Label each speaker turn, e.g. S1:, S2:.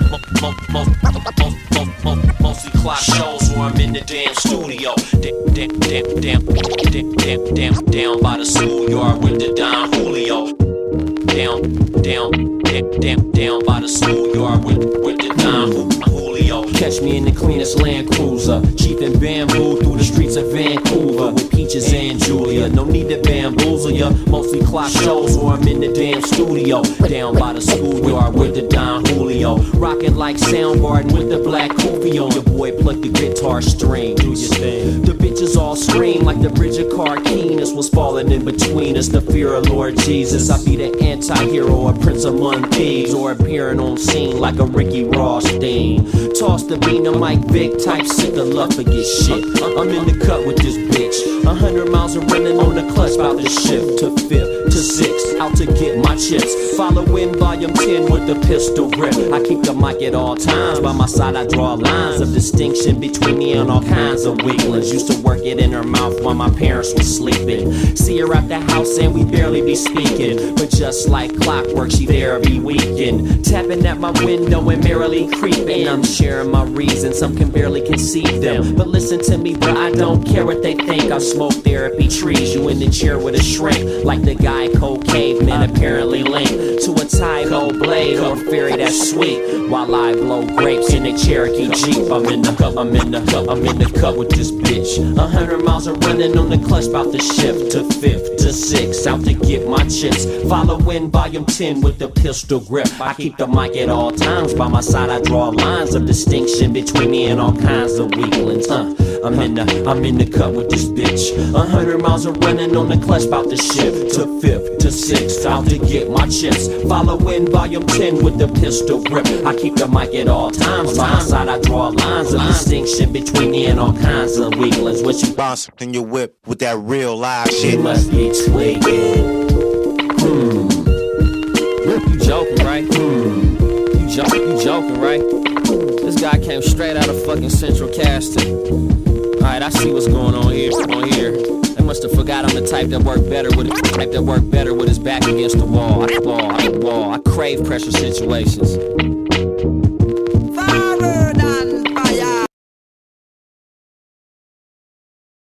S1: Mostly clock shows where I'm in the damn studio. Down by the schoolyard with the Don Julio. Down by the schoolyard with the Don Julio. Catch me in the cleanest Land Cruiser, cheap and bamboo through the streets of Vancouver with Peaches and Julia. No need to bamboozle ya. Mostly clock shows where I'm in the damn studio. Down by the schoolyard with the Don Julio. Rockin' like Soundgarden with the black kufi on. Your boy pluck the guitar string. Do your thing. The bitches all scream like the bridge of Carquinez was falling in between us. The fear of Lord Jesus. I be the anti-hero, a prince among thieves, or appearing on scene like a Ricky Ross theme. Toss the bean to Mike Vick type, sick of love, forget shit. I'm in the cut with this bitch. 100 miles of running on the clutch, about to shift to fifth to sixth, out to get my chips. Following volume 10 with the pistol grip. I keep the mic at all times. By my side I draw lines of distinction between me and all kinds of weaklings. Used to work it in her mouth while my parents were sleeping. See her at the house and we barely be speaking, but just like clockwork she there every weekend. Tapping at my window and merrily creeping. I'm sharing my reasons, some can barely conceive them. But listen to me bro, I don't care what they think. I smoke therapy trees, you in the chair with a shrink, like the guy Cold Caveman apparently linked to a Tylo blade or fairy that's sweet. While I blow grapes in a Cherokee Jeep. I'm in the cup with this bitch. 100 miles of running on the clutch, about to shift to fifth to sixth, out to get my chips. Following volume 10 with the pistol grip. I keep the mic at all times. By my side I draw lines of distinction between me and all kinds of weaklings. I'm in the cut with this bitch. 100 miles of running on the clutch, about to shift to fifth to sixth, out to get my chips. Following volume 10 with the pistol grip. I keep the mic at all times. By my side I draw lines of distinction between me and all kinds of weaklings. What you
S2: bounce in your whip with that real live shit?
S1: You must be tweaking. You joking, right? You joking, right? This guy came straight out of fucking Central Casting. Alright, I see what's going on here. They must have forgot I'm the type that work better with his back against the wall. I crave pressure situations.